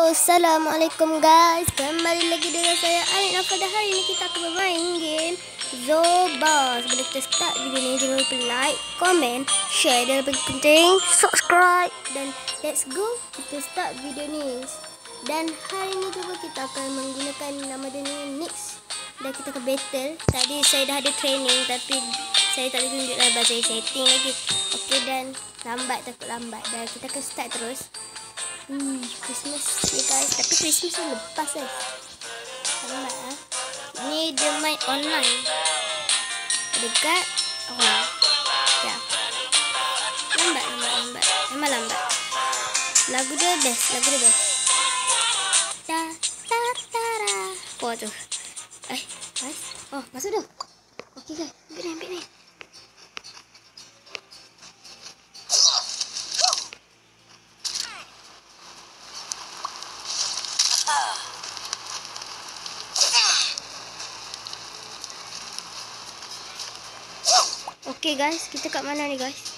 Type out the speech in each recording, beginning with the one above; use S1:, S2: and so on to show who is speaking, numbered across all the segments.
S1: Assalamualaikum guys, kembali lagi dengan saya Alina. Pada hari ini kita akan bermain game Zoba. Sebelum kita start video ni, jangan lupa like, comment, share dan lebih penting subscribe. Dan let's go, kita start video ni. Dan hari ini juga kita akan menggunakan nama dia ni Nix. Dan kita akan battle. Tadi saya dah ada training tapi saya tak boleh tunjuk lah, saya setting lagi. Okey, dan takut lambat. Dan kita akan start terus. Christmas ni guys, tapi Christmas ni lepas lambat Ni dia main online dekat ya. Lambat memang lambat. Lagu dia best ta ta tara. Apa tu? Guys, masuk dah. Okey guys, ambil ni. Okey guys, kita kat mana ni guys?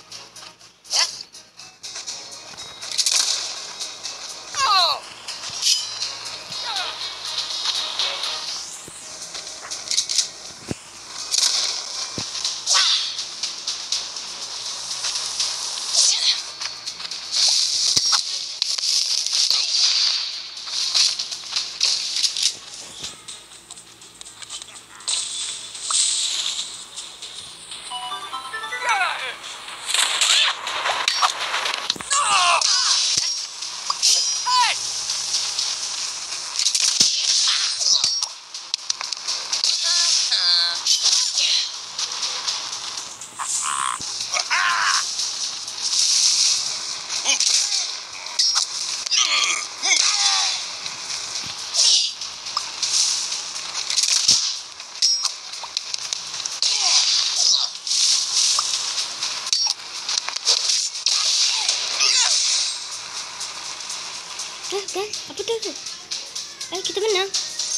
S1: Guys, apa tu? Kita menang.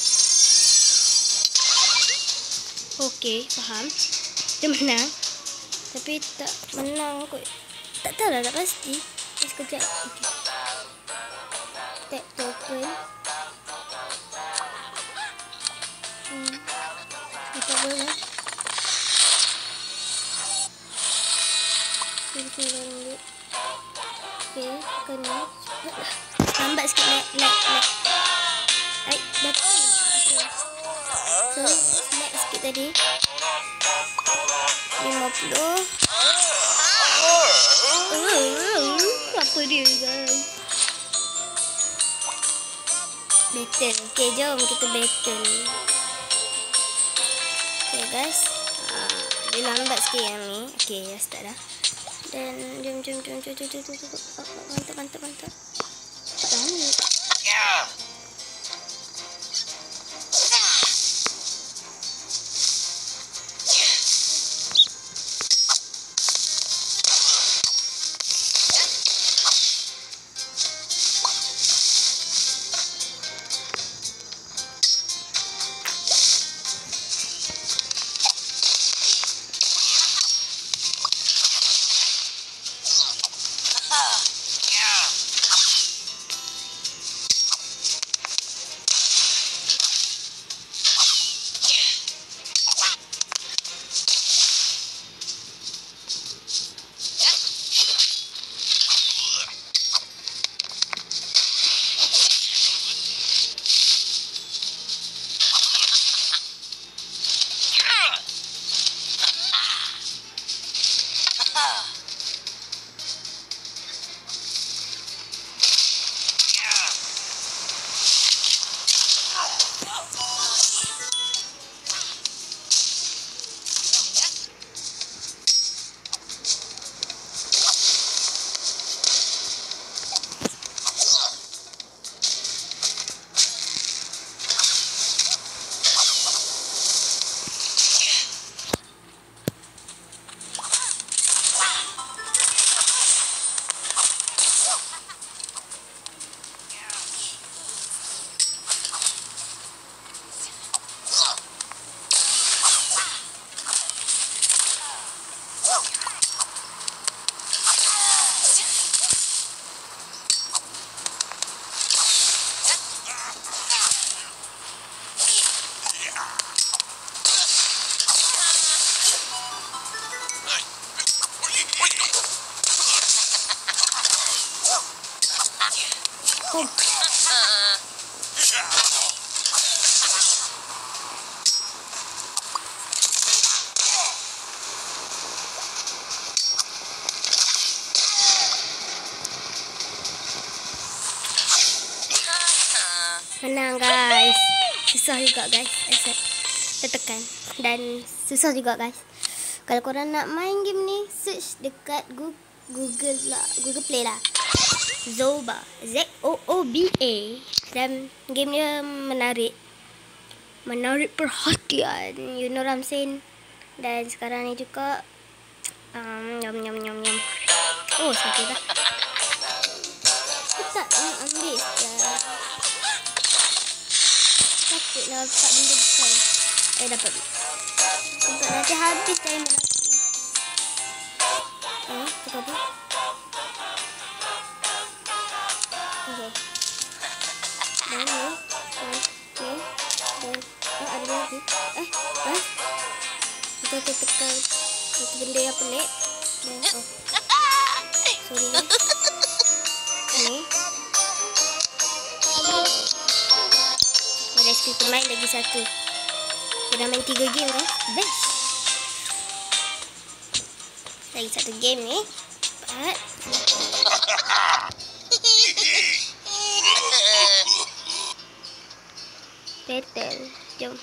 S1: Okey, faham. Kita menang. Tapi tak menang kot. Tak tahu lah, tak pasti. Sekejap. Okey. Tap to open. Kita boleh. Kita boleh. Okey, kena lambat sikit like betul. So like sikit tadi 50. Apa dia guys? Battle. Okay, jom kita battle. Okay guys, dia lambat sikit yang ni. Okay, dah start dah. Dan jom. Mantap. Oh. Menang guys. Susah juga guys. Saya tekan. Dan susah juga guys. Kalau korang nak main game ni, search dekat Google lah. Google Play lah. Zoba. Z-O-O-B-A. Dan game dia menarik. Menarik perhatian. You know what I'm saying? Dan sekarang ni juga nyam. Oh, sakit dah. Aku tak nak ambil dah. Takut nak dapat benda besar. Dapat. Sebab nanti habis time nanti. Tukar apa? Okay. Dan ni. Dan ada lagi. Kita tekan satu benda yang pelik. Dan sorry ya. Ni. Kita main lagi satu. Kita main 3 game kan? Best. Lagi satu game ni. Cepat. Battle. Jom.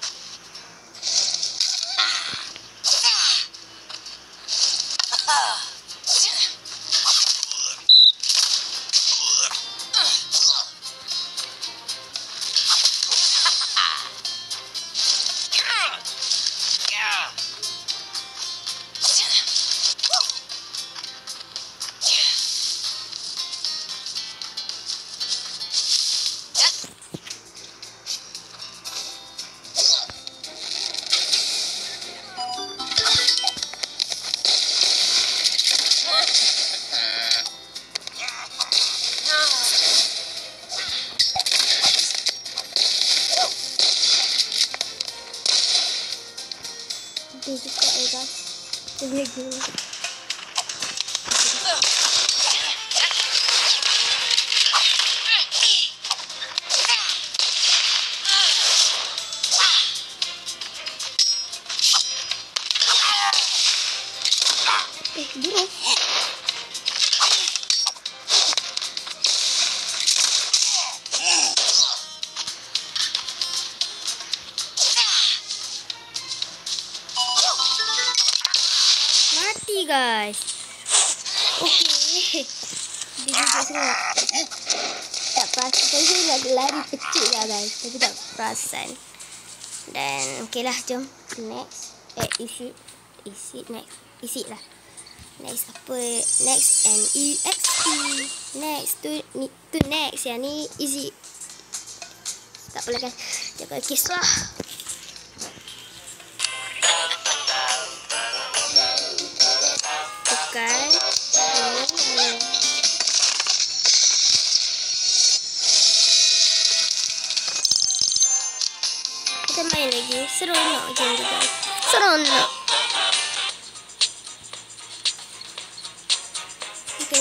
S1: Dia suka guys. Dia boleh gini. Buruk. Mati guys. Okey. Dia juga sangat. Tak perasan saya nak lari kecil lah guys. Tapi tak perasan. Dan okeylah jom next. Isi lah. Next apa? Next NEXT. Next to next yang ni easy. Tak apalah kan. Jaga kisah. Tekan. Kita main lagi. Seronok je guys. Seronok. Okay.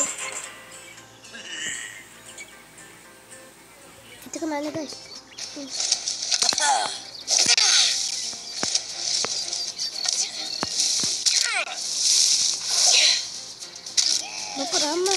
S1: Kita ke mana guys? Berapa ramai?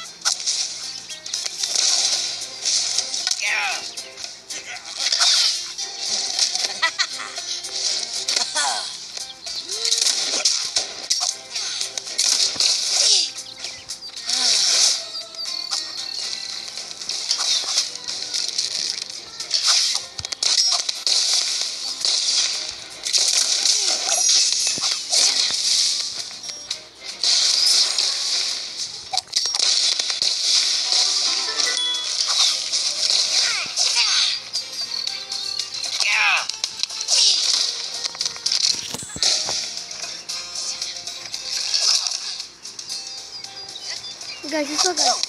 S1: Guys, susah guys.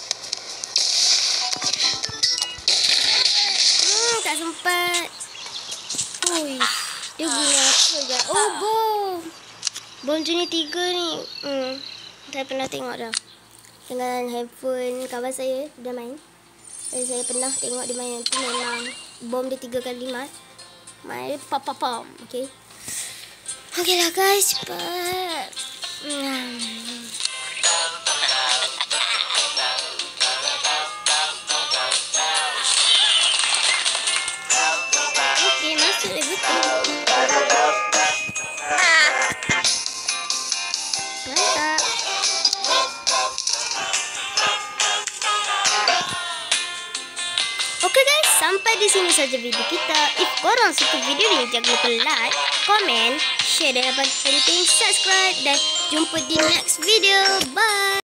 S1: Tak sempat. Ui, dia guna apa guys? Oh, bom. Bom jenis 3 ni. Saya pernah tengok dah. Dengan handphone kawan saya dah main. Saya pernah tengok dia main tu, memang bom dia 3 kali main pam. Okay. Okay lah guys, cepat. Okay, masuk dia betul. Mantap. Okay guys, sampai di sini saja video kita. If korang suka video ni, jangan lupa like, comment, share dan apa penting subscribe, dan jumpa di next video. Bye.